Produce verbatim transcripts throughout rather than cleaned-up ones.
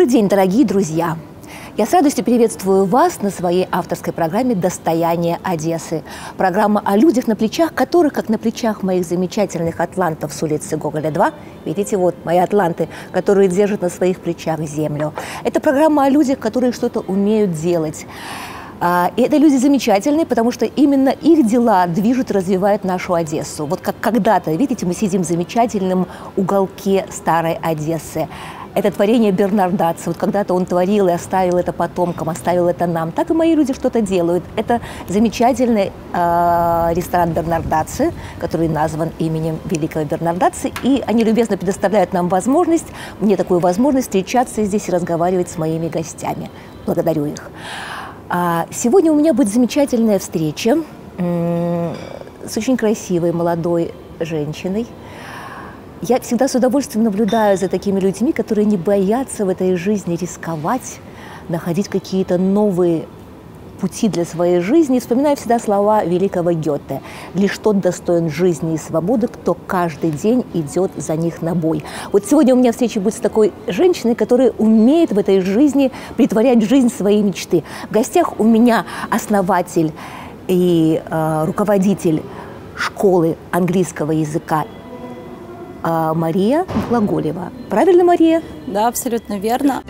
Добрый день, дорогие друзья! Я с радостью приветствую вас на своей авторской программе «Достояние Одессы». Программа о людях, на плечах которых, как на плечах моих замечательных атлантов с улицы Гоголя два, видите, вот мои атланты, которые держат на своих плечах землю. Это программа о людях, которые что-то умеют делать. И это люди замечательные, потому что именно их дела движут и развивают нашу Одессу. Вот как когда-то, видите, мы сидим в замечательном уголке старой Одессы. Это творение Бернардацци. Вот когда-то он творил и оставил это потомкам, оставил это нам. Так и мои люди что-то делают. Это замечательный э, ресторан Бернардацци, который назван именем великого Бернардацци. И они любезно предоставляют нам возможность, мне такую возможность встречаться здесь и разговаривать с моими гостями. Благодарю их. А сегодня у меня будет замечательная встреча с очень красивой молодой женщиной. Я всегда с удовольствием наблюдаю за такими людьми, которые не боятся в этой жизни рисковать, находить какие-то новые пути для своей жизни. И вспоминаю всегда слова великого Гёте: «Лишь тот достоин жизни и свободы, кто каждый день идет за них на бой». Вот сегодня у меня встреча будет с такой женщиной, которая умеет в этой жизни притворять в жизнь свои мечты. В гостях у меня основатель и э, руководитель школы английского языка Мария Глаголева. Правильно, Мария? Да, абсолютно верно.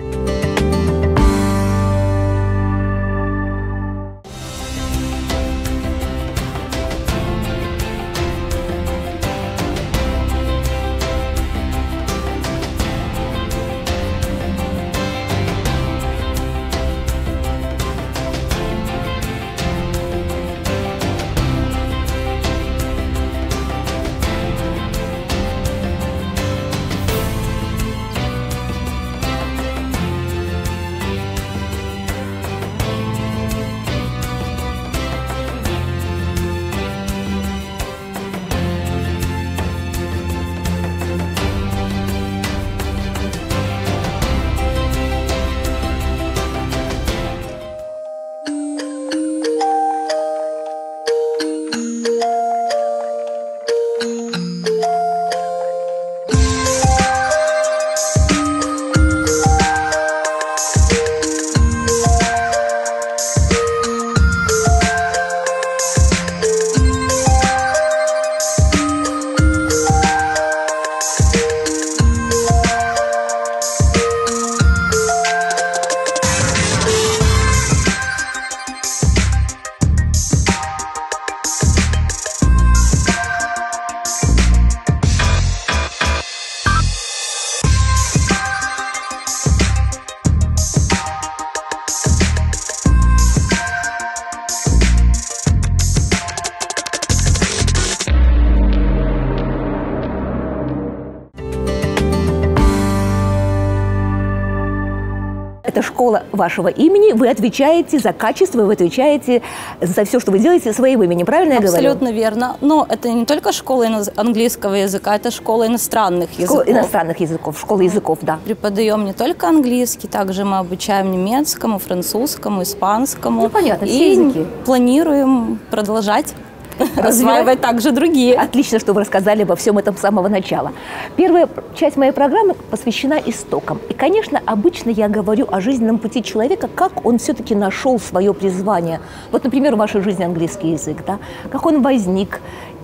Это школа вашего имени, вы отвечаете за качество, вы отвечаете за все, что вы делаете своим именем, правильно я говорю? Абсолютно верно. Но это не только школа английского языка, это школа иностранных языков. Школа иностранных языков, школа языков, да. Преподаем не только английский, также мы обучаем немецкому, французскому, испанскому. Ну, понятно, все и языки. Планируем продолжать развивать также другие. Отлично, что вы рассказали обо всем этом с самого начала. Первая часть моей программы посвящена истокам. И, конечно, обычно я говорю о жизненном пути человека, как он все-таки нашел свое призвание. Вот, например, в вашей жизни английский язык, да? Как он возник.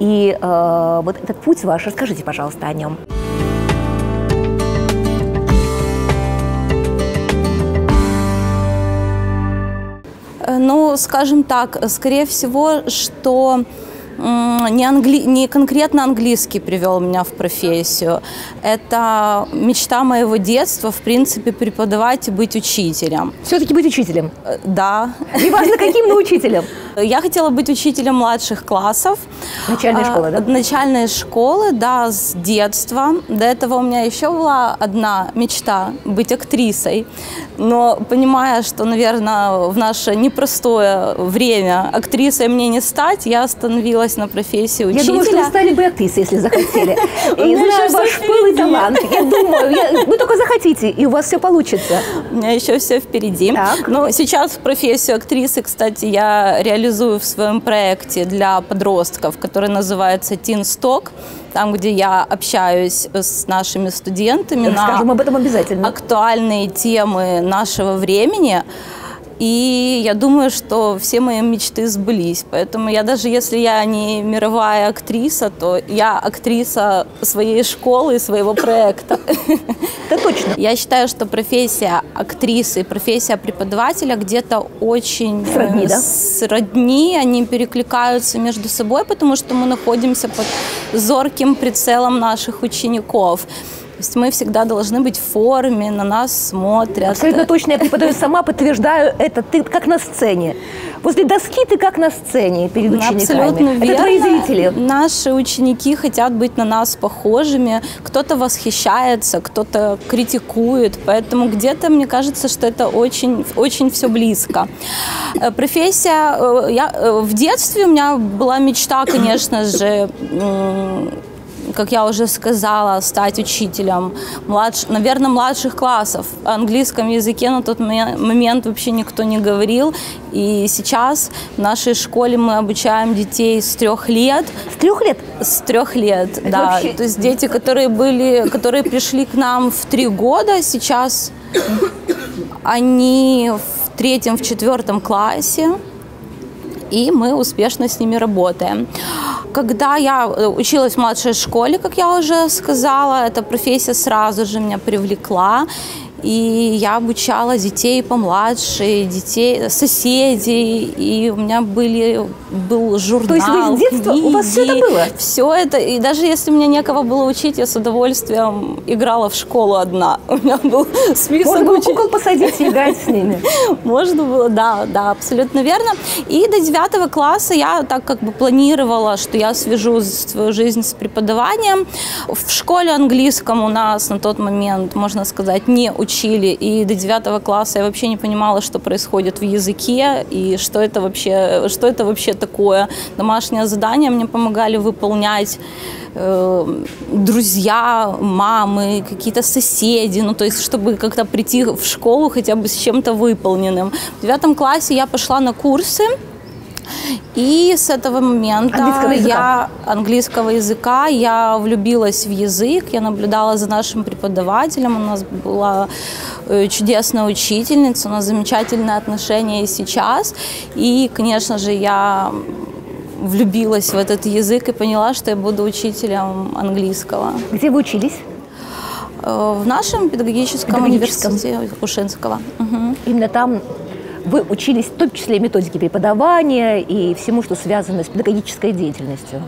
И э, вот этот путь ваш, расскажите, пожалуйста, о нем. Ну, скажем так, скорее всего, что не, англи... не конкретно английский привел меня в профессию. Это мечта моего детства, в принципе, преподавать и быть учителем. Все-таки быть учителем? Да. Неважно, каким, но учителем? Я хотела быть учителем младших классов. Начальной школы, да? Начальной школы, да, с детства. До этого у меня еще была одна мечта – быть актрисой. Но понимая, что, наверное, в наше непростое время актрисой мне не стать, я остановилась на профессии учителя. Я думаю, что вы стали бы актрисой, если захотели. И знаю ваш пыл и талант. Я думаю, вы только захотите, и у вас все получится. У меня еще все впереди. Но сейчас в профессию актрисы, кстати, я реализую реализую в своем проекте для подростков, который называется Teen Stock, там, где я общаюсь с нашими студентами Расскажем на об этом обязательно. актуальные темы нашего времени. И я думаю, что все мои мечты сбылись. Поэтому я даже если я не мировая актриса, то я актриса своей школы и своего проекта. Это точно. Я считаю, что профессия актрисы и профессия преподавателя где-то очень сродни, да? сродни, они перекликаются между собой, потому что мы находимся под зорким прицелом наших учеников. То есть мы всегда должны быть в форме, на нас смотрят. Абсолютно точно, я преподаю сама, подтверждаю это. Ты как на сцене. Возле доски ты как на сцене перед учениками. Абсолютно верно. Это твои зрители. Наши ученики хотят быть на нас похожими. Кто-то восхищается, кто-то критикует. Поэтому где-то мне кажется, что это очень, очень все близко. Профессия... Я, в детстве у меня была мечта, конечно же, как я уже сказала, стать учителем, младш... наверное, младших классов. О английском языке на тот момент вообще никто не говорил. И сейчас в нашей школе мы обучаем детей с трех лет. С трех лет? С трех лет, Это да. вообще... То есть дети, которые были, которые пришли к нам в три года, сейчас они в третьем, в четвертом классе. И мы успешно с ними работаем. Когда я училась в младшей школе, как я уже сказала, эта профессия сразу же меня привлекла. И я обучала детей помладше, детей, соседей, и у меня были, был журнал, То есть вы с детства, книги, у вас все это было? Все это, и даже если мне некого было учить, я с удовольствием играла в школу одна. У меня был список. Можно было уч... кукол посадить и играть с ними. Можно было, да, да, абсолютно верно. И до девятого класса я так как бы планировала, что я свяжу свою жизнь с преподаванием. В школе английском у нас на тот момент, можно сказать, не учили. Учили, и до девятого класса я вообще не понимала, что происходит в языке и что это вообще, что это вообще такое. Домашнее задание мне помогали выполнять э, друзья, мамы, какие-то соседи, ну то есть чтобы как-то прийти в школу хотя бы с чем-то выполненным. В девятом классе я пошла на курсы. И с этого момента английского языка. я английского языка я влюбилась в язык, я наблюдала за нашим преподавателем, у нас была чудесная учительница, у нас замечательные отношения и сейчас. И, конечно же, я влюбилась в этот язык и поняла, что я буду учителем английского. Где вы учились? В нашем педагогическом, педагогическом. университете Ушинского. Угу. Именно там вы учились в том числе методике преподавания и всему, что связано с педагогической деятельностью?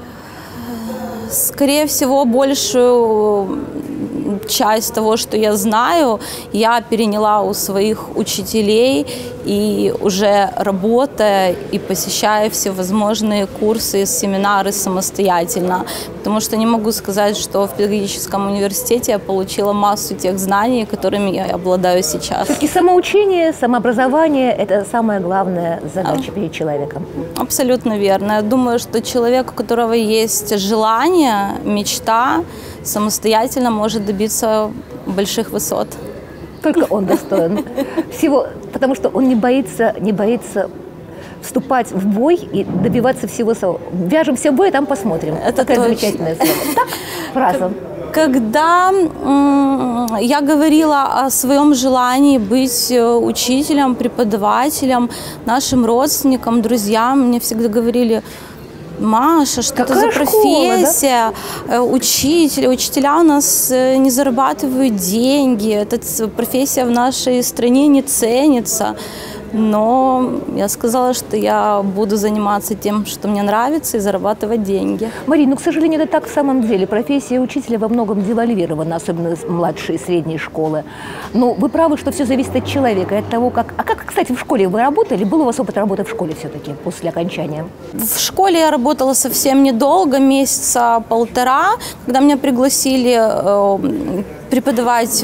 Скорее всего, большую часть того, что я знаю, я переняла у своих учителей и уже работая и посещая всевозможные курсы, семинары самостоятельно. Потому что не могу сказать, что в педагогическом университете я получила массу тех знаний, которыми я обладаю сейчас. Все-таки самоучение, самообразование – это самая главная задача перед человеком. Абсолютно верно. Я думаю, что человек, у которого есть желание, мечта, самостоятельно может добиться больших высот. Только он достоин всего, потому что он не боится, не боится вступать в бой и добиваться всего своего. Вяжемся в бой, там посмотрим. Это такая точно. Замечательная слово. Так, фраза. Когда м- я говорила о своем желании быть учителем, преподавателем, нашим родственникам, друзьям, мне всегда говорили: Маша, что это за профессия? Школа, да? Учитель, учителя у нас не зарабатывают деньги, эта профессия в нашей стране не ценится. Но я сказала, что я буду заниматься тем, что мне нравится, и зарабатывать деньги. Марина, ну, к сожалению, это так в самом деле. Профессия учителя во многом девальвирована, особенно младшие и средние школы. Но вы правы, что все зависит от человека, от того, как... А как, кстати, в школе вы работали? Был у вас опыт работы в школе все-таки после окончания? В школе я работала совсем недолго, месяца полтора, когда меня пригласили э, преподавать.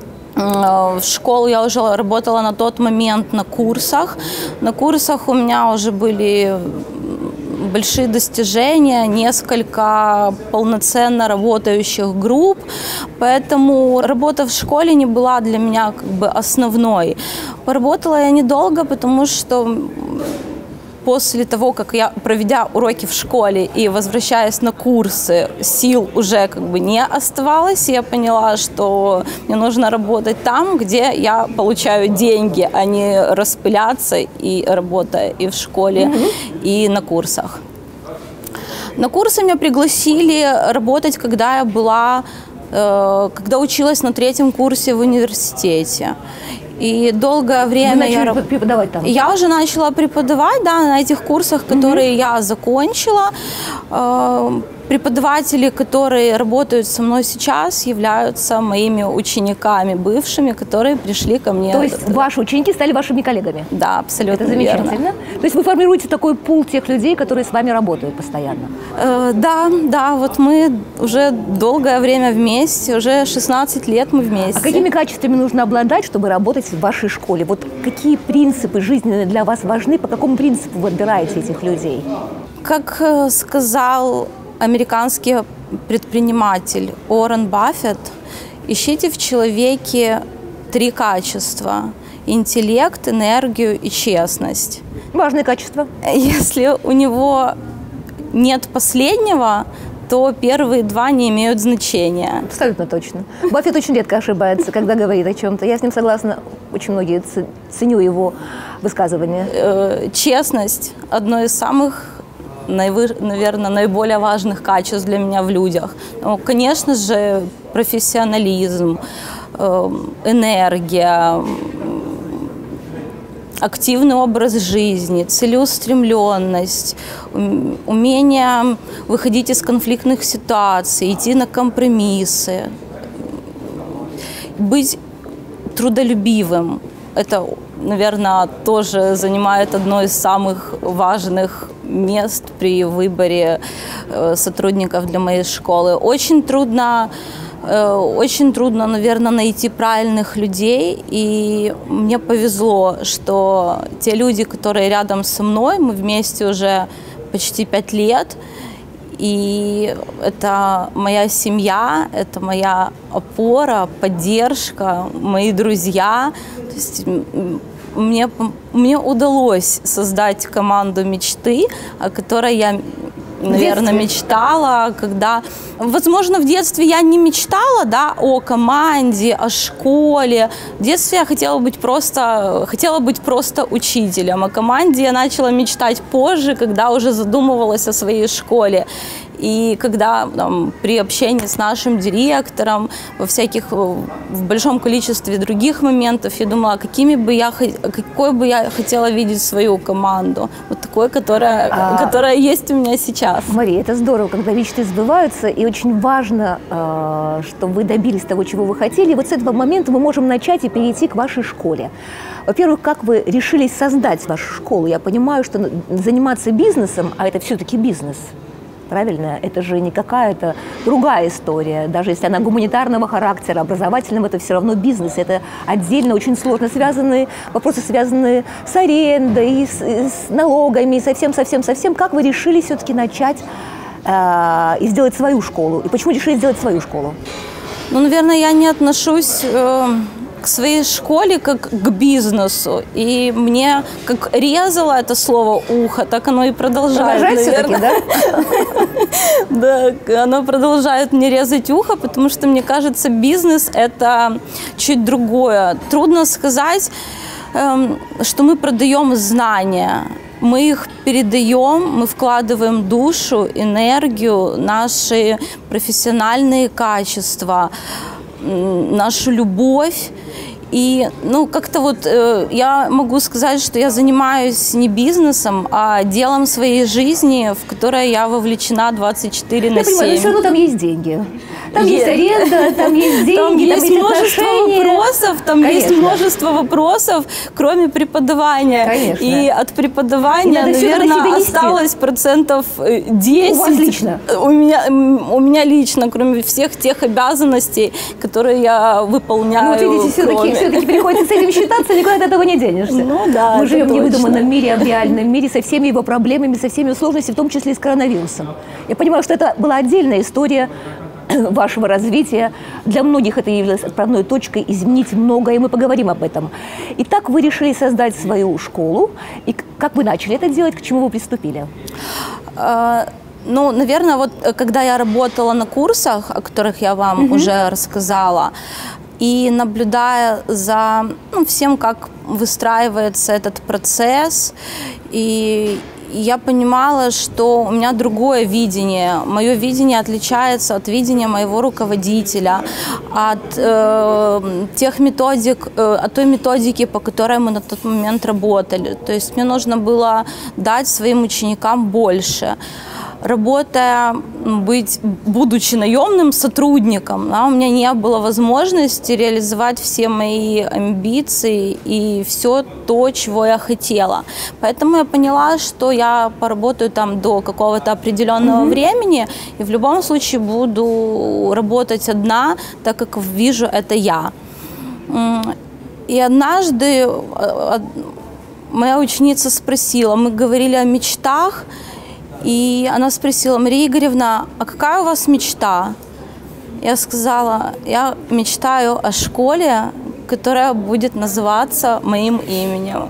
В школу я уже работала на тот момент на курсах. На курсах у меня уже были большие достижения, несколько полноценно работающих групп, поэтому работа в школе не была для меня как бы основной. Поработала я недолго, потому что после того, как я, проведя уроки в школе и возвращаясь на курсы, сил уже как бы не оставалось. Я поняла, что мне нужно работать там, где я получаю деньги, а не распыляться и работая и в школе, mm-hmm. и на курсах. На курсы меня пригласили работать, когда я была, э, когда училась на третьем курсе в университете. И долгое время... Вы начали я преподавать там? Я уже начала преподавать, да, на этих курсах, которые mm-hmm. я закончила. Преподаватели, которые работают со мной сейчас, являются моими учениками бывшими, которые пришли ко мне. То есть ваши ученики стали вашими коллегами? Да, абсолютно. Это замечательно. Верно. То есть вы формируете такой пул тех людей, которые с вами работают постоянно? Э, да, да, вот мы уже долгое время вместе, уже шестнадцать лет мы вместе. А какими качествами нужно обладать, чтобы работать в вашей школе? Вот какие принципы жизненные для вас важны, по какому принципу вы отбираете этих людей? Как сказал американский предприниматель Уоррен Баффет, ищите в человеке три качества: интеллект, энергию и честность. Важные качества. Если у него нет последнего, то первые два не имеют значения. Абсолютно точно. Баффет очень редко ошибается, когда говорит о чем-то. Я с ним согласна. Очень многие ценю его высказывания. Честность – одно из самых, наверное, наиболее важных качеств для меня в людях. Ну, конечно же, профессионализм, энергия, активный образ жизни, целеустремленность, умение выходить из конфликтных ситуаций, идти на компромиссы, быть трудолюбивым. Это, наверное, тоже занимает одно из самых важных мест при выборе сотрудников для моей школы. Очень трудно, очень трудно, наверное, найти правильных людей, и мне повезло, что те люди, которые рядом со мной, мы вместе уже почти пять лет, и это моя семья, это моя опора, поддержка, мои друзья. То есть мне, мне удалось создать команду мечты, о которой я, наверное, мечтала, когда... Возможно, в детстве я не мечтала, да, о команде, о школе. В детстве я хотела быть просто, хотела быть просто учителем. О команде я начала мечтать позже, когда уже задумывалась о своей школе. И когда там, при общении с нашим директором, во всяких, в большом количестве других моментов, я думала, какими бы я, какой бы я хотела видеть свою команду. Вот такой, которая, а... которая есть у меня сейчас. Мария, это здорово, когда мечты сбываются, и очень важно, что вы добились того, чего вы хотели. И вот с этого момента мы можем начать и перейти к вашей школе. Во-первых, как вы решились создать вашу школу? Я понимаю, что заниматься бизнесом, а это все-таки бизнес, правильно? Это же не какая-то другая история. Даже если она гуманитарного характера, образовательного, это все равно бизнес. Это отдельно очень сложно связанные вопросы, связанные с арендой, и с, и с налогами, и совсем-совсем-совсем. Как вы решили все-таки начать э, и сделать свою школу? И почему решили сделать свою школу? Ну, наверное, я не отношусь... Э... к своей школе как к бизнесу. И мне как резало это слово ухо, так оно и продолжает. Продолжает все-таки, да? Да, оно продолжает мне резать ухо, потому что, мне кажется, бизнес – это чуть другое. Трудно сказать, что мы продаем знания. Мы их передаем, мы вкладываем душу, энергию, наши профессиональные качества, нашу любовь. И, ну, как-то вот э, я могу сказать, что я занимаюсь не бизнесом, а делом своей жизни, в которое я вовлечена двадцать четыре на семь. Я понимаю, но все равно там есть деньги. Там есть, есть аренда, там есть деньги, там есть, там есть множество отношения. вопросов, там Конечно. есть множество вопросов, кроме преподавания. Конечно. И от преподавания, и наверное, осталось процентов десять. У вас лично? У меня, у меня лично, кроме всех тех обязанностей, которые я выполняю. Ну, вот видите, все-таки, все-таки приходится с этим считаться, никуда от этого не денешься. Ну да, Мы живем в точно. невыдуманном мире, а в реальном мире со всеми его проблемами, со всеми сложностями, в том числе и с коронавирусом. Я понимаю, что это была отдельная история вашего развития. Для многих это явилось отправной точкой изменить многое, и мы поговорим об этом. Итак, вы решили создать свою школу. И как вы начали это делать, к чему вы приступили? Ну, наверное, вот когда я работала на курсах, о которых я вам угу. уже рассказала, и наблюдая за ну, всем, как выстраивается этот процесс, и я понимала, что у меня другое видение. Мое видение отличается от видения моего руководителя, от э, тех методик, э, от той методики, по которой мы на тот момент работали. То есть мне нужно было дать своим ученикам больше. Работая, быть, будучи наемным сотрудником, да, у меня не было возможности реализовать все мои амбиции и все то, чего я хотела. Поэтому я поняла, что я поработаю там до какого-то определенного mm-hmm. времени и в любом случае буду работать одна, так как вижу это я. И однажды моя ученица спросила, мы говорили о мечтах, и она спросила: Мария Игоревна, а какая у вас мечта? Я сказала: я мечтаю о школе, которая будет называться моим именем.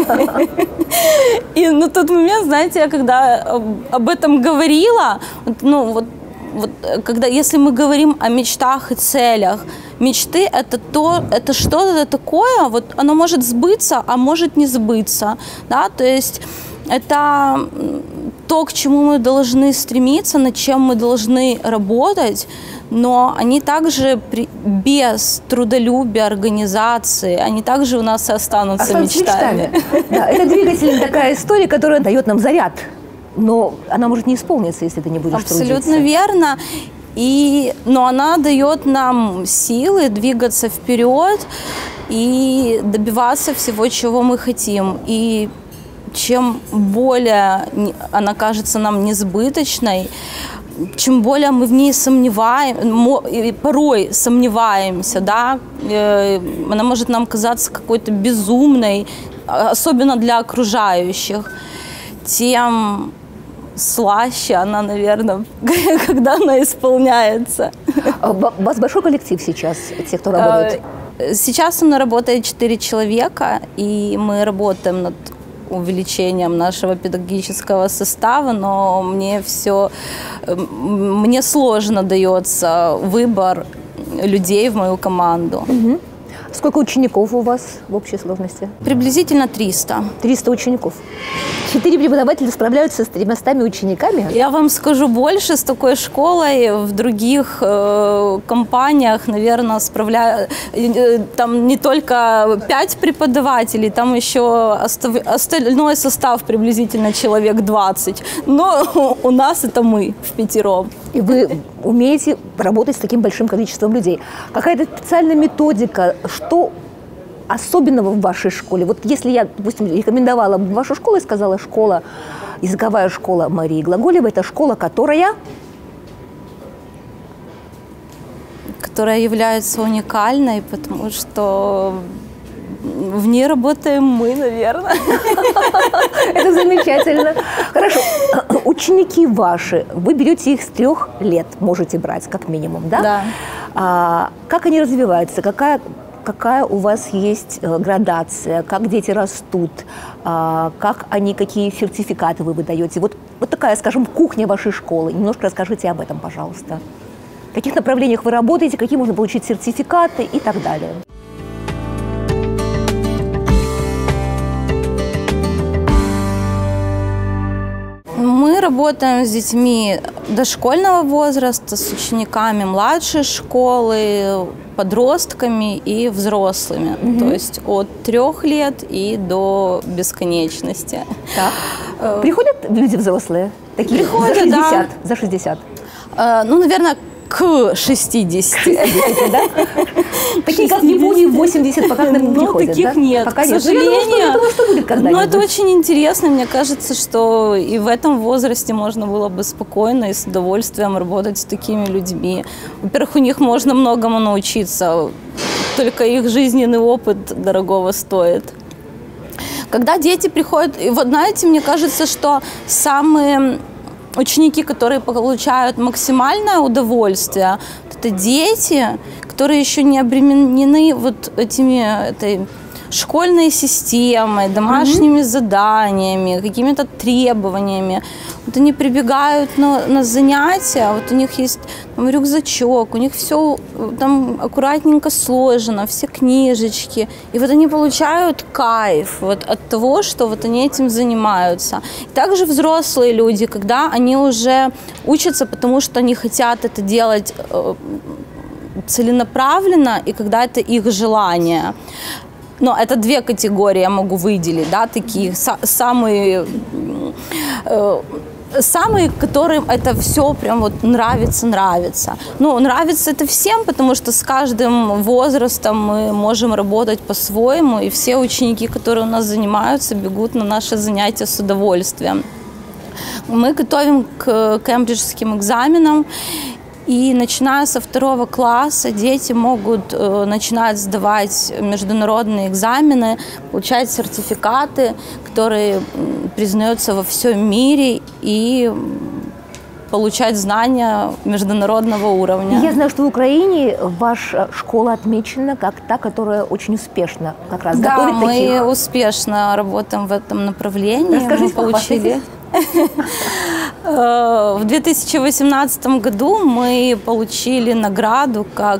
И на тот момент, знаете, я когда об этом говорила, ну вот, вот когда, если мы говорим о мечтах и целях, мечты это то, это что-то такое, вот оно может сбыться, а может не сбыться, да, то есть это то, к чему мы должны стремиться, над чем мы должны работать, но они также при, без трудолюбия, организации, они также у нас и останутся, останутся мечтами. мечтами. Да, это двигатель, такая история, которая дает нам заряд, но она может не исполниться, если ты не будешь Абсолютно трудиться. верно. И, но она дает нам силы двигаться вперед и добиваться всего, чего мы хотим. И чем более она кажется нам несбыточной, чем более мы в ней сомневаем, порой сомневаемся, да, она может нам казаться какой-то безумной, особенно для окружающих, тем слаще она, наверное, когда она исполняется. У вас большой коллектив сейчас, тех, кто работает? Сейчас со мной работает четыре человека, и мы работаем над увеличением нашего педагогического состава, но мне все, мне сложно дается выбор людей в мою команду. Угу. Сколько учеников у вас в общей сложности? Приблизительно триста. триста учеников. Четыре преподавателя справляются с тремястами учениками? Я вам скажу больше, с такой школой в других э, компаниях, наверное, справляют, э, там не только пять преподавателей, там еще остав, остальной состав приблизительно человек двадцать. Но у нас это мы впятером. И вы умеете работать с таким большим количеством людей. Какая-то специальная методика, что особенного в вашей школе? Вот если я, допустим, рекомендовала бы вашу школу и сказала: школа, языковая школа Марии Глаголевой, это школа, которая... Которая является уникальной, потому что в ней работаем мы, наверное. Это замечательно. Хорошо. Ученики ваши, вы берете их с трех лет, можете брать как минимум, да? Да. А, как они развиваются? Какая... Какая у вас есть градация, как дети растут, как они, какие сертификаты вы выдаете? Вот, вот такая, скажем, кухня вашей школы. Немножко расскажите об этом, пожалуйста. В каких направлениях вы работаете, какие можно получить сертификаты и так далее. Мы работаем с детьми дошкольного возраста, с учениками младшей школы, подростками и взрослыми. Mm-hmm. То есть от трех лет и до бесконечности. Так. Приходят люди взрослые? Такие, Приходят, за шестьдесят? Да. За шестьдесят? Э, ну, наверное, к шестидесяти. Да? Такие, как в Японии, восемьдесят, пока к нам не приходят, таких да? нет, пока к нет. сожалению. Я думаю, что будет когда-нибудь. Но это очень интересно. Мне кажется, что и в этом возрасте можно было бы спокойно и с удовольствием работать с такими людьми. Во-первых, у них можно многому научиться. Только их жизненный опыт дорогого стоит. Когда дети приходят, и вот знаете, мне кажется, что самые ученики, которые получают максимальное удовольствие, это дети, которые еще не обременены вот этими этой школьной системой, домашними mm-hmm. заданиями, какими-то требованиями. Вот они прибегают на, на занятия, вот у них есть там, рюкзачок, у них все там аккуратненько сложено, все книжечки. И вот они получают кайф вот от того, что вот они этим занимаются. И также взрослые люди, когда они уже учатся, потому что они хотят это делать э, целенаправленно, и когда это их желание. Но это две категории я могу выделить, да, такие самые, э, самые, которым это все прям вот нравится, нравится. Ну, нравится это всем, потому что с каждым возрастом мы можем работать по-своему, и все ученики, которые у нас занимаются, бегут на наши занятия с удовольствием. Мы готовим к кембриджским экзаменам. И начиная со второго класса дети могут э, начинать сдавать международные экзамены, получать сертификаты, которые признаются во всем мире, и получать знания международного уровня. Я знаю, что в Украине ваша школа отмечена как та, которая очень успешно как раз да, готовит таких. Да, мы успешно работаем в этом направлении. Расскажите, мы получили... В две тысячи восемнадцатом году мы получили награду как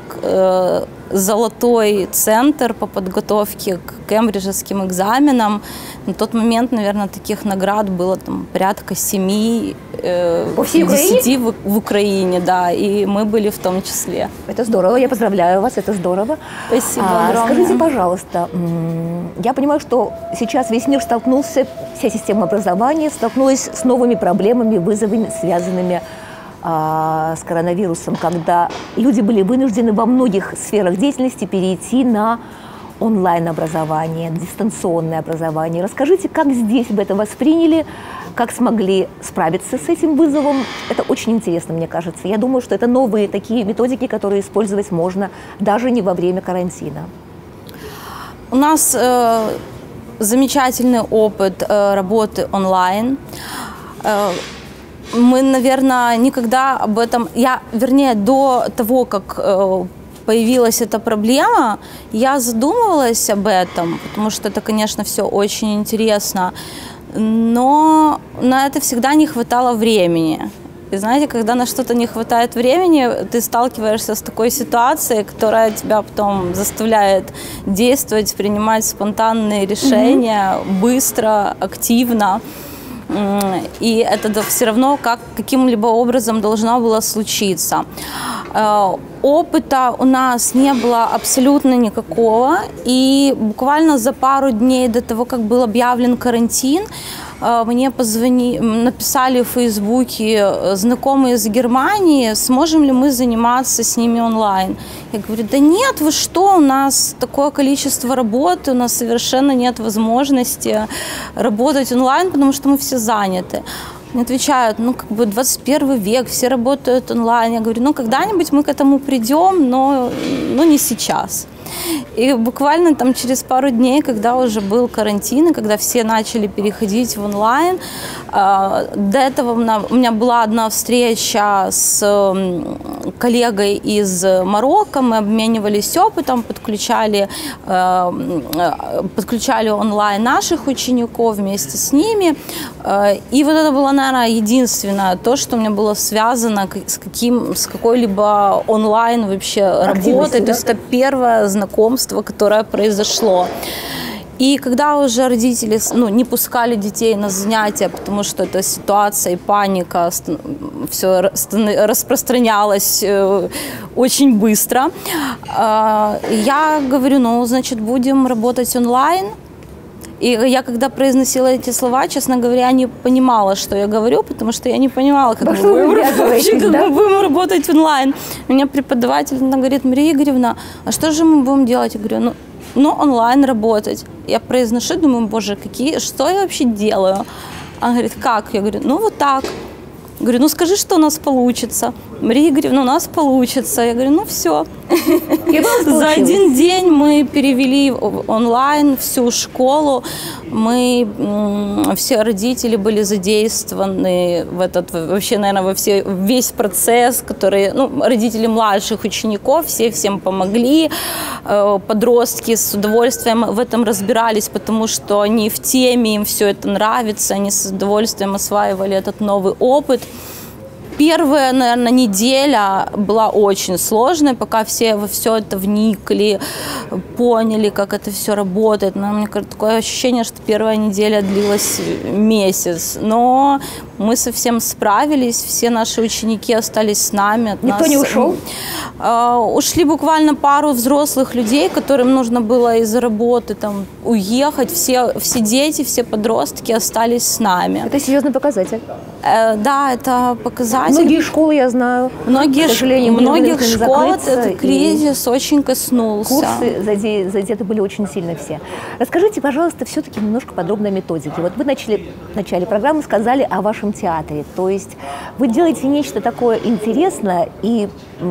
золотой центр по подготовке к кембриджским экзаменам. На тот момент, наверное, таких наград было там порядка семи, десяти в, в Украине, да, и мы были в том числе. Это здорово, я поздравляю вас, это здорово. Спасибо а, огромное. Скажите, пожалуйста, я понимаю, что сейчас весь мир столкнулся, вся система образования столкнулась с новыми проблемами, вызовами, связанными а, с коронавирусом, когда люди были вынуждены во многих сферах деятельности перейти на онлайн-образование, дистанционное образование. Расскажите, как здесь вы это восприняли, как смогли справиться с этим вызовом. Это очень интересно, мне кажется. Я думаю, что это новые такие методики, которые использовать можно даже не во время карантина. У нас э, замечательный опыт э, работы онлайн. Э, мы, наверное, никогда об этом... Я, вернее, до того, как... Э, появилась эта проблема, я задумывалась об этом, потому что это, конечно, все очень интересно, но на это всегда не хватало времени. И знаете, когда на что-то не хватает времени, ты сталкиваешься с такой ситуацией, которая тебя потом заставляет действовать, принимать спонтанные решения, mm-hmm. быстро, активно. И это все равно как, каким-либо образом должно было случиться. Опыта у нас не было абсолютно никакого. И буквально за пару дней до того, как был объявлен карантин, мне позвони... написали в Фейсбуке знакомые из Германии, сможем ли мы заниматься с ними онлайн. Я говорю, да нет, вы что, у нас такое количество работы, у нас совершенно нет возможности работать онлайн, потому что мы все заняты. Мне отвечают, ну, как бы двадцать первый век, все работают онлайн. Я говорю, ну, когда-нибудь мы к этому придем, но, но не сейчас. И буквально там через пару дней, когда уже был карантин, и когда все начали переходить в онлайн, до этого у меня была одна встреча с коллегой из Марокко, мы обменивались опытом, подключали, подключали онлайн наших учеников вместе с ними. И вот это было, наверное, единственное то, что у меня было связано с, каким, с какой-либо онлайн вообще работой. Да? То есть это первое знакомство, которое произошло. И когда уже родители ну, не пускали детей на занятия, потому что эта ситуация и паника, все распространялось очень быстро, я говорю, ну, значит, будем работать онлайн. И я, когда произносила эти слова, честно говоря, не понимала, что я говорю, потому что я не понимала, как, мы будем, вообще, как да? мы будем работать онлайн. У меня преподаватель она говорит, Мария Игоревна, а что же мы будем делать? Я говорю, ну, ну онлайн работать. Я произношу, думаю, боже, какие, что я вообще делаю? Она говорит, как? Я говорю, ну вот так. Говорю, ну скажи, что у нас получится. Мария Игоревна, у нас получится. Я говорю, ну все. За один день мы перевели онлайн всю школу. Мы, все родители были задействованы в этот, вообще, наверное, во все, весь процесс, который, ну, родители младших учеников, все всем помогли. Подростки с удовольствием в этом разбирались, потому что они в теме, им все это нравится, они с удовольствием осваивали этот новый опыт. Первая, наверное, неделя была очень сложной, пока все во все это вникли, поняли, как это все работает. Но мне кажется, такое ощущение, что первая неделя длилась месяц. Но мы совсем справились, все наши ученики остались с нами. От Никто нас, не ушел? Э, ушли буквально пару взрослых людей, которым нужно было из-за работы там, уехать. Все, все дети, все подростки остались с нами. Это серьезный показатель. Э, да, это показатель. Многие школы, я знаю, Многие, к сожалению, многих школ этот кризис очень коснулся. Курсы заде, задеты были очень сильно все. Расскажите, пожалуйста, все-таки немножко подробно о методике. Вот вы начали, в начале программы сказали о вашем театре. То есть вы делаете нечто такое интересное, и,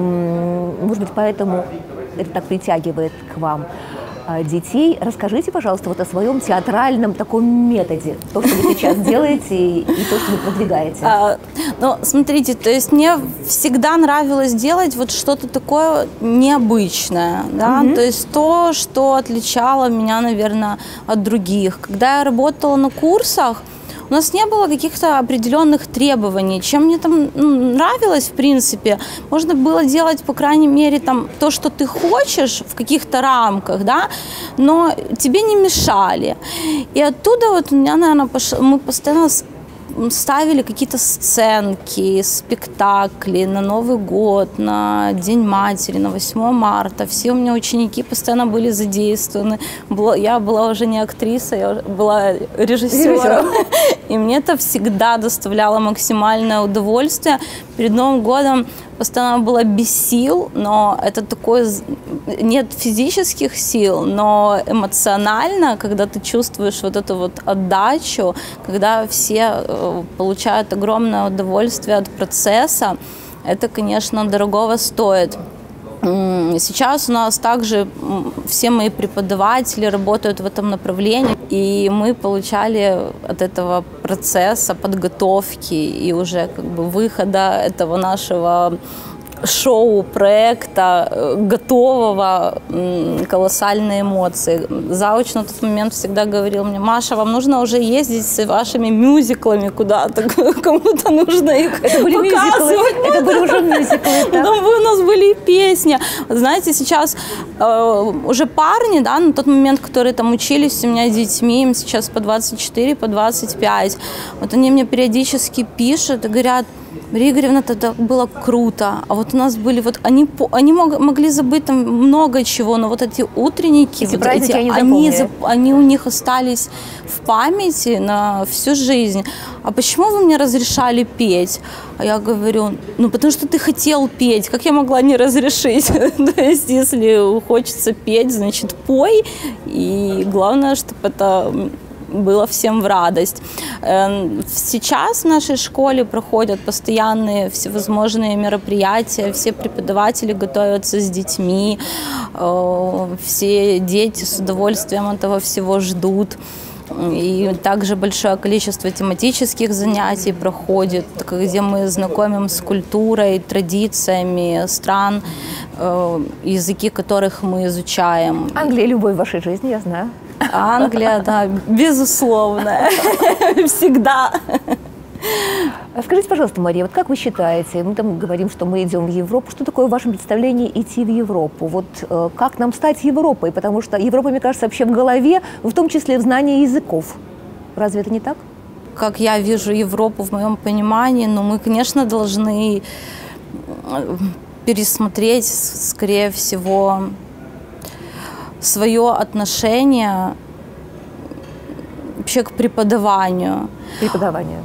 может быть, поэтому это так притягивает к вам детей. Расскажите, пожалуйста, вот о своем театральном таком методе, то, что вы сейчас делаете, и, и то, что вы продвигаете. А, ну, смотрите, то есть мне всегда нравилось делать вот что-то такое необычное, да, угу. То есть то, что отличало меня, наверное, от других. Когда я работала на курсах, у нас не было каких-то определенных требований. Чем мне там ну, нравилось, в принципе, можно было делать, по крайней мере, там, то, что ты хочешь в каких-то рамках, да, но тебе не мешали. И оттуда вот у меня, наверное, пошло, мы постоянно ставили какие-то сценки, спектакли на Новый год, на День матери, на восьмое марта. Все у меня ученики постоянно были задействованы. Я была уже не актриса, я была режиссером. И мне это всегда доставляло максимальное удовольствие. Перед Новым годом постоянно было без сил, но это такое, нет физических сил, но эмоционально, когда ты чувствуешь вот эту вот отдачу, когда все получают огромное удовольствие от процесса, это, конечно, дорогого стоит. Сейчас у нас также все мои преподаватели работают в этом направлении, и мы получали от этого процесса подготовки и уже как бы выхода этого нашего шоу, проекта, готового, колоссальные эмоции. Зауч на тот момент всегда говорил мне: Маша, вам нужно уже ездить с вашими мюзиклами куда-то, кому-то нужно их это были показывать. Мюзиклы. Это были уже мюзиклы. Да? Там у нас были песни. Знаете, сейчас э, уже парни, да, на тот момент, которые там учились у меня с детьми, им сейчас по двадцать четыре, по двадцать пять, вот они мне периодически пишут и говорят: Мария Игоревна, это было круто. А вот у нас были вот они, они мог, могли забыть там много чего, но вот эти утренники, эти вот эти, они, они, они у них остались в памяти на всю жизнь. А почему вы мне разрешали петь? А я говорю: ну потому что ты хотел петь, как я могла не разрешить? То есть если хочется петь, значит пой. И главное, чтобы это было всем в радость. Сейчас в нашей школе проходят постоянные всевозможные мероприятия, все преподаватели готовятся с детьми, все дети с удовольствием этого всего ждут. И также большое количество тематических занятий проходит, где мы знакомим с культурой, традициями стран, языки которых мы изучаем. Англия — любовь в вашей жизни, я знаю. Англия, да, безусловно, всегда. Скажите, пожалуйста, Мария, вот как вы считаете, мы там говорим, что мы идем в Европу, что такое в вашем представлении идти в Европу? Вот э, как нам стать Европой? Потому что Европа, мне кажется, вообще в голове, в том числе в знании языков. Разве это не так? Как я вижу Европу в моем понимании, ну, мы, конечно, должны пересмотреть, скорее всего, свое отношение вообще к преподаванию. Преподаванию.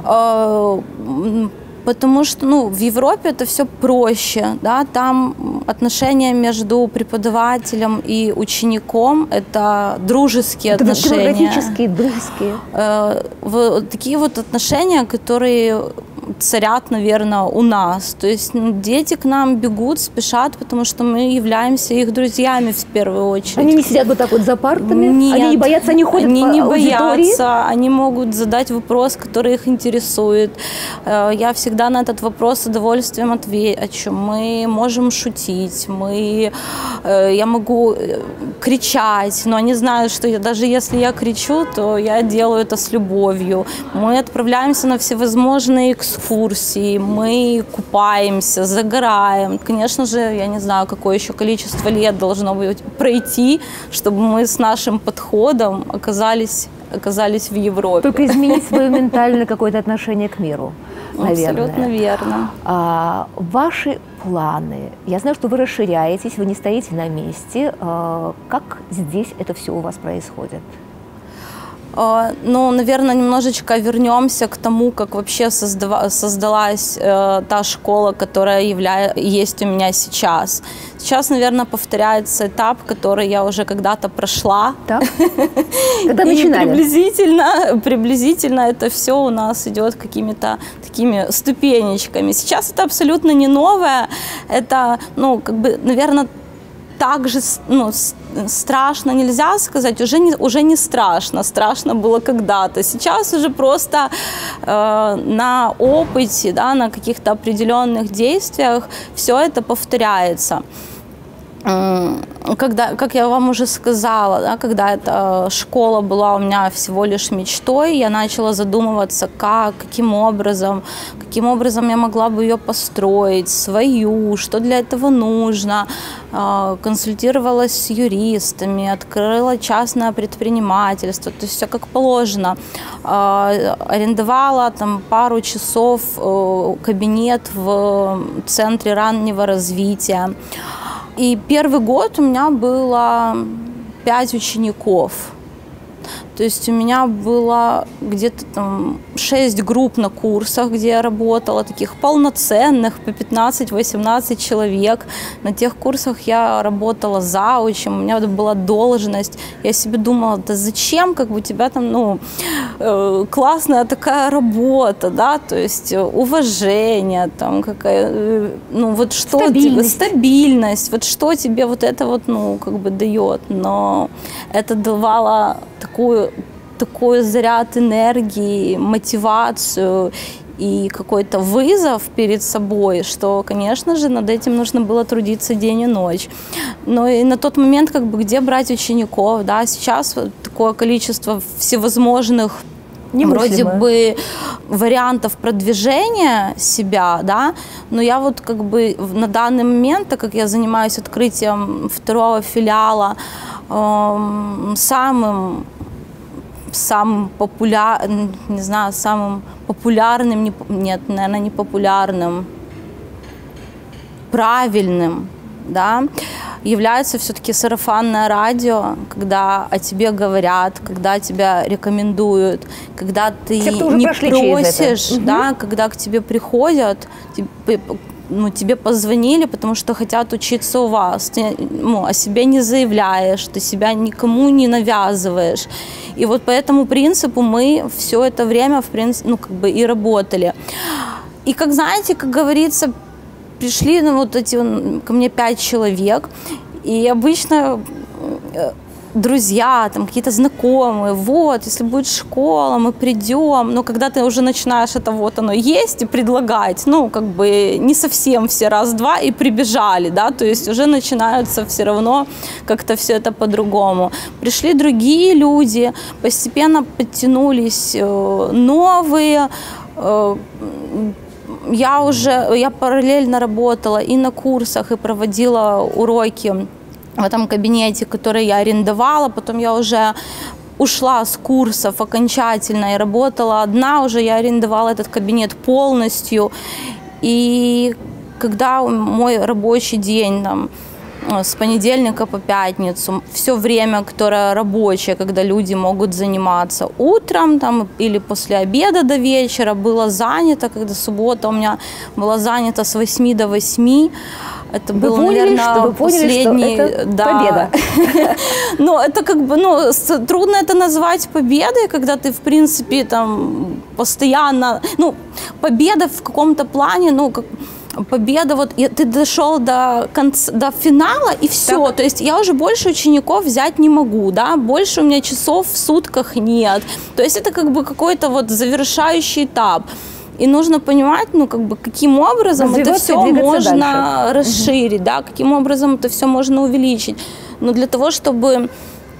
Потому что ну, в Европе это все проще. Да? Там отношения между преподавателем и учеником – это дружеские это отношения. Демократические, дружеские. Такие вот отношения, которые царят, наверное, у нас. То есть ну, дети к нам бегут, спешат, потому что мы являемся их друзьями в первую очередь. Они не сидят вот так вот за партами? Нет. Они не боятся, они ходят они по не аудитории? боятся, они могут задать вопрос, который их интересует. Я всегда на этот вопрос с удовольствием отвечу. Мы можем шутить, мы, я могу кричать, но они знают, что я, даже если я кричу, то я делаю это с любовью. Мы отправляемся на всевозможные экскурсии, мы купаемся, загораем. Конечно же, я не знаю, какое еще количество лет должно быть пройти, чтобы мы с нашим подходом оказались, оказались в Европе. Только изменить свое ментальное какое-то отношение к миру, наверное. Абсолютно верно. А, ваши планы. Я знаю, что вы расширяетесь, вы не стоите на месте. А, как здесь это все у вас происходит? Ну, наверное, немножечко вернемся к тому, как вообще создава, создалась э, та школа, которая явля, есть у меня сейчас. Сейчас, наверное, повторяется этап, который я уже когда-то прошла. Да? Когда начинали? И приблизительно, приблизительно это все у нас идет какими-то такими ступенечками. Сейчас это абсолютно не новое. Это, ну, как бы, наверное, так же, ну, страшно нельзя сказать, уже не, уже не страшно, страшно было когда-то. Сейчас уже просто э, на опыте, да, на каких-то определенных действиях все это повторяется. Когда, как я вам уже сказала, да, когда эта школа была у меня всего лишь мечтой, я начала задумываться, как, каким образом, каким образом я могла бы ее построить, свою, что для этого нужно. Консультировалась с юристами, открыла частное предпринимательство, то есть все как положено. Арендовала там пару часов кабинет в центре раннего развития. И первый год у меня было пять учеников. То есть у меня было где-то там шесть групп на курсах, где я работала, таких полноценных, по пятнадцать-восемнадцать человек. На тех курсах я работала заучем, у меня была должность. Я себе думала, да зачем, как бы у тебя там, ну, классная такая работа, да, то есть уважение, там, какая, ну, вот что стабильность. Тебе, стабильность, вот что тебе вот это вот, ну, как бы дает. Но это давало такую такой заряд энергии, мотивацию и какой-то вызов перед собой, что, конечно же, над этим нужно было трудиться день и ночь. Но и на тот момент, как бы, где брать учеников, да, сейчас такое количество всевозможных вроде бы вариантов продвижения себя, да, но я вот как бы на данный момент, так как я занимаюсь открытием второго филиала, эм, самым самым популярным, не знаю, самым популярным, не, нет, наверное, не популярным, правильным, да, является все-таки сарафанное радио, когда о тебе говорят, когда тебя рекомендуют, когда ты Те, не просишь, да, угу. Когда к тебе приходят, тебе, ну, тебе позвонили, потому что хотят учиться у вас, ты, ну, о себе не заявляешь, ты себя никому не навязываешь. И вот по этому принципу мы все это время, в принципе, ну, как бы и работали. И, как знаете, как говорится, пришли, ну, вот эти, ко мне пять человек, и обычно друзья, там, какие-то знакомые, вот, если будет школа, мы придем, но когда ты уже начинаешь это вот оно есть и предлагать, ну, как бы не совсем все раз-два и прибежали, да, то есть уже начинаются все равно как-то все это по-другому. Пришли другие люди, постепенно подтянулись новые, я уже, я параллельно работала и на курсах, и проводила уроки в этом кабинете, который я арендовала. Потом я уже ушла с курсов окончательно и работала одна. Уже я арендовала этот кабинет полностью. И когда мой рабочий день там, с понедельника по пятницу, все время, которое рабочее, когда люди могут заниматься утром там, или после обеда до вечера, было занято, когда суббота у меня была занята с восьми до восьми, Это вы было, поняли, наверное, что вы поняли, последний... что это да. победа. Ну, это как бы, ну, трудно это назвать победой, когда ты, в принципе, там, постоянно... Ну, победа в каком-то плане, ну, как... Победа, вот ты дошел до конца, до финала, и все. Так. То есть я уже больше учеников взять не могу, да, больше у меня часов в сутках нет. То есть это как бы какой-то вот завершающий этап. И нужно понимать, ну, как бы, каким образом это все можно дальше. расширить, да, каким образом это все можно увеличить. Но для того, чтобы...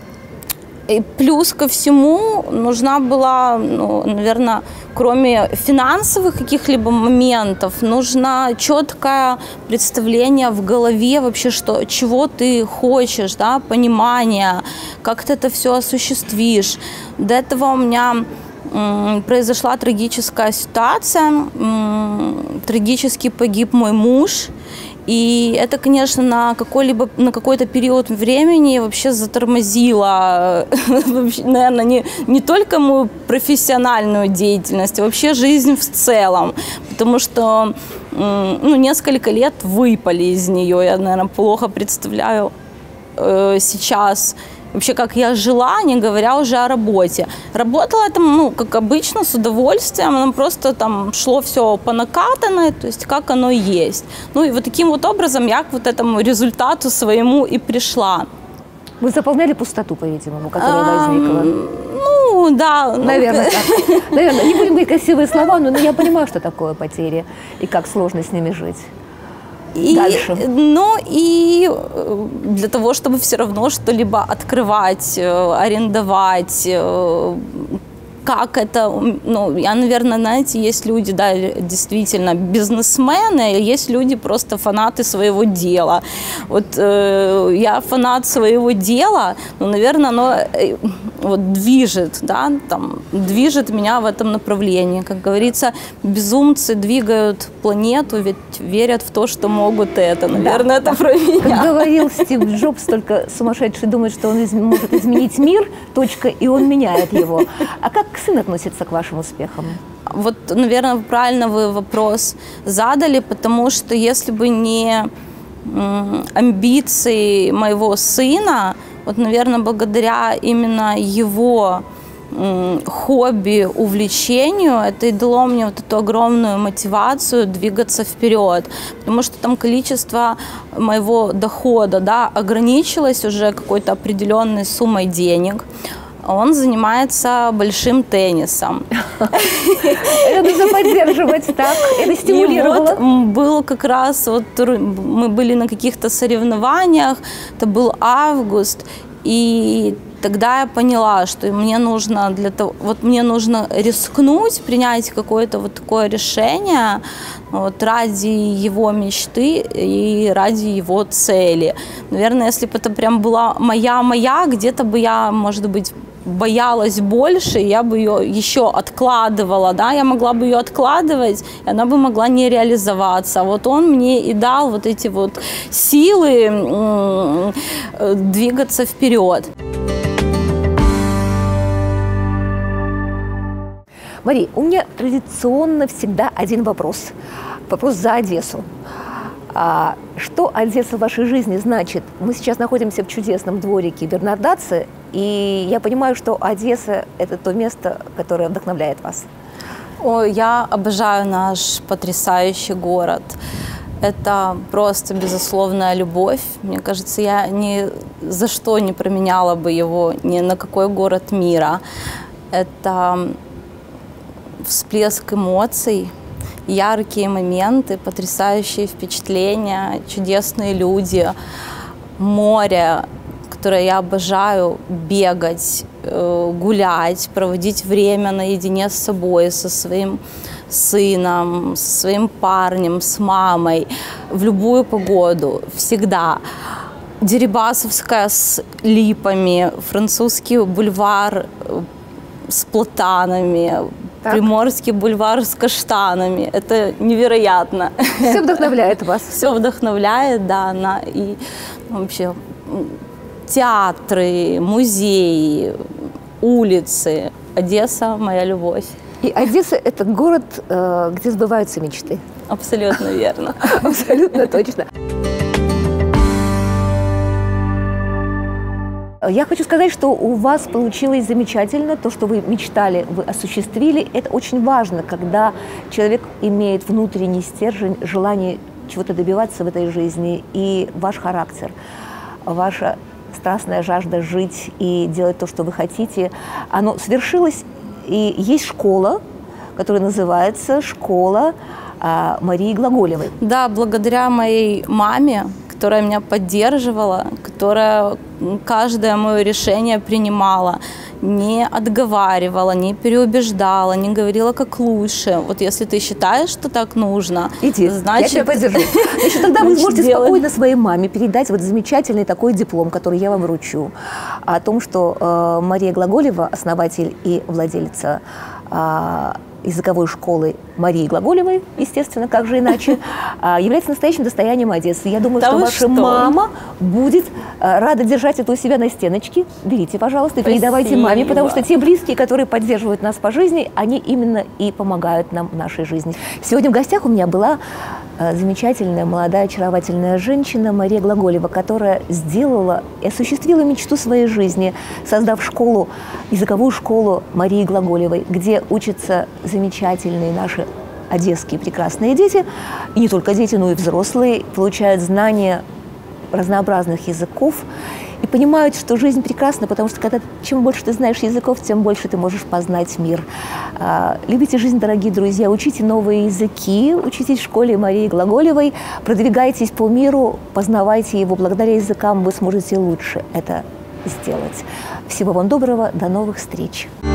И плюс ко всему нужна была, ну, наверное, кроме финансовых каких-либо моментов, нужно четкое представление в голове вообще, что, чего ты хочешь, да, понимание, как ты это все осуществишь. До этого у меня м, произошла трагическая ситуация, м, трагически погиб мой муж. И это, конечно, на какой-либо, на какой-то период времени вообще затормозило, наверное, не, не только мою профессиональную деятельность, а вообще жизнь в целом. Потому что ну, несколько лет выпали из нее. Я, наверное, плохо представляю э, сейчас вообще, как я жила, не говоря уже о работе. Работала я там, ну, как обычно, с удовольствием, нам просто там шло все по накатанной, то есть как оно есть. Ну и вот таким вот образом я к вот этому результату своему и пришла. Вы заполняли пустоту, по-видимому, которая возникла? Ну, да. Наверное, так. Наверное, не будем говорить красивые слова, но, но я понимаю, что такое потери и как сложно с ними жить. И, дальше. Ну и для того, чтобы все равно что-либо открывать, арендовать, как это, ну, я, наверное, знаете, есть люди, да, действительно бизнесмены, есть люди просто фанаты своего дела. Вот э, я фанат своего дела, ну, наверное, оно э, вот движет, да, там, движет меня в этом направлении. Как говорится, безумцы двигают планету, ведь верят в то, что могут это. Наверное, да, это про меня. Как говорил Стив Джобс, только сумасшедший думает, что он из- может изменить мир, точка, и он меняет его. А как сын относится к вашим успехам? Вот, наверное, правильно вы вопрос задали, потому что если бы не м, амбиции моего сына, вот, наверное, благодаря именно его м, хобби, увлечению, это и дало мне вот эту огромную мотивацию двигаться вперед, потому что там количество моего дохода, да, ограничилось уже какой-то определенной суммой денег. Он занимается большим теннисом. Это нужно поддерживать, так? Это стимулировало? И вот был как раз, вот мы были на каких-то соревнованиях, это был август, и тогда я поняла, что мне нужно для того, вот мне нужно рискнуть, принять какое-то вот такое решение вот, ради его мечты и ради его цели. Наверное, если бы это прям была моя-моя, где-то бы я, может быть, боялась больше, я бы ее еще откладывала, да, я могла бы ее откладывать, и она бы могла не реализоваться. Вот он мне и дал вот эти вот силы м- м- двигаться вперед. Мария, у меня традиционно всегда один вопрос. Вопрос за Одессу. А что Одесса в вашей жизни значит? Мы сейчас находимся в чудесном дворике Бернардацци, и я понимаю, что Одесса – это то место, которое вдохновляет вас. Ой, я обожаю наш потрясающий город. Это просто безусловная любовь. Мне кажется, я ни за что не променяла бы его ни на какой город мира. Это всплеск эмоций, яркие моменты, потрясающие впечатления, чудесные люди, море, которое я обожаю, бегать, гулять, проводить время наедине с собой, со своим сыном, со своим парнем, с мамой, в любую погоду, всегда. Дерибасовская с липами, французский бульвар с платанами, так. Приморский бульвар с каштанами. Это невероятно. Все вдохновляет вас? Все вдохновляет, да. На, и вообще театры, музеи, улицы. Одесса – моя любовь. И Одесса – это город, где сбываются мечты. Абсолютно верно. Абсолютно точно. Я хочу сказать, что у вас получилось замечательно. То, что вы мечтали, вы осуществили. Это очень важно, когда человек имеет внутренний стержень, желание чего-то добиваться в этой жизни, и ваш характер, ваша страстная жажда жить и делать то, что вы хотите, оно свершилось. И есть школа, которая называется «Школа а, Марии Глаголевой». Да, благодаря моей маме, которая меня поддерживала, которая каждое мое решение принимала, не отговаривала, не переубеждала, не говорила, как лучше. Вот если ты считаешь, что так нужно, иди, значит... я тебя поддержу. Значит, тогда вы сможете делай. спокойно своей маме передать вот замечательный такой диплом, который я вам вручу, о том, что э, Мария Глаголева, основатель и владельца э, языковой школы Марии Глаголевой, естественно, как же иначе, является настоящим достоянием Одессы. Я думаю, да что ваша что? мама будет рада держать это у себя на стеночке. Берите, пожалуйста, и передавайте маме, потому что те близкие, которые поддерживают нас по жизни, они именно и помогают нам в нашей жизни. Сегодня в гостях у меня была замечательная, молодая, очаровательная женщина Мария Глаголева, которая сделала и осуществила мечту своей жизни, создав школу, языковую школу Марии Глаголевой, где учатся замечательные наши одесские прекрасные дети, и не только дети, но и взрослые, получают знания разнообразных языков и понимают, что жизнь прекрасна, потому что когда, чем больше ты знаешь языков, тем больше ты можешь познать мир. Любите жизнь, дорогие друзья, учите новые языки, учитесь в школе Марии Глаголевой, продвигайтесь по миру, познавайте его. Благодаря языкам вы сможете лучше это сделать. Всего вам доброго, до новых встреч!